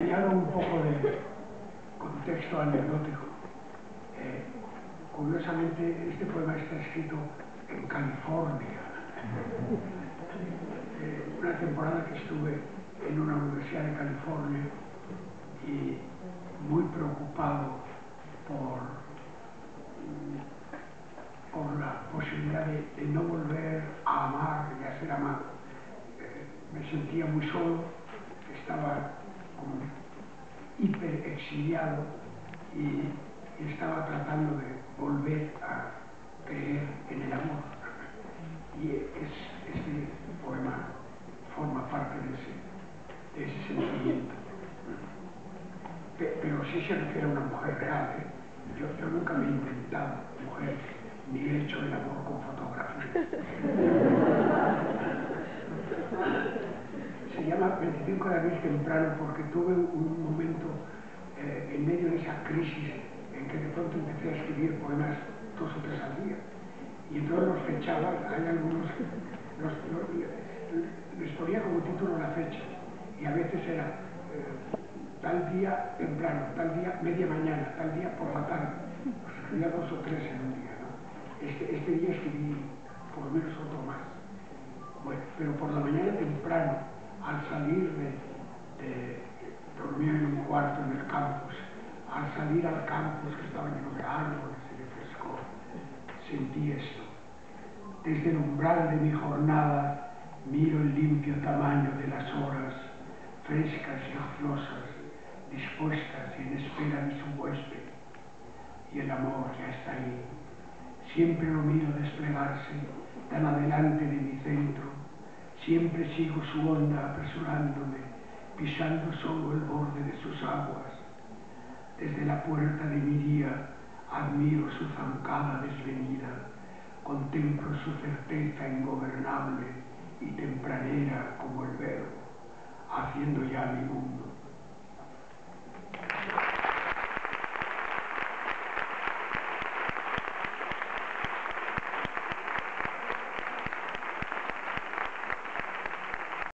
añado un poco de contexto anecdótico. Curiosamente, este poema está escrito en California. Una temporada que estuve en una universidad de California y muy preocupado por la posibilidad de no volver a amar y a ser amado. Me sentía muy solo, estaba como hiperexiliado y estaba tratando de volver a creer en el amor. Y este poema forma parte de ese sentimiento. Pero sí se refiere a una mujer real, ¿eh? Yo nunca me he inventado mujer, ni he hecho el amor con fotografía. Se llama 25 de abril temprano porque tuve un momento en medio de esa crisis en que de pronto empecé a escribir poemas 2 o 3 al día. Y entonces los fechaba, hay algunos, les ponía como título la fecha. Y a veces era tal día temprano, tal día media mañana, tal día por la tarde. Los escribía 2 o 3 en un día, ¿no? Este día escribí por lo menos otro más. Bueno, pero por la mañana temprano, al salir dormía en un cuarto en el campus, al salir al campus que estaba lleno de árboles y de frescor, sentí esto. Desde el umbral de mi jornada miro el limpio tamaño de las horas, frescas y ociosas, dispuestas y en espera de su huésped. Y el amor ya está ahí. Siempre lo miro desplegarse tan adelante de mi centro. Siempre sigo su onda apresurándome, pisando solo el borde de sus aguas. Desde la puerta de mi día admiro su zancada desvenida, contemplo su certeza ingobernable y tempranera como el verbo, haciendo ya mi mundo.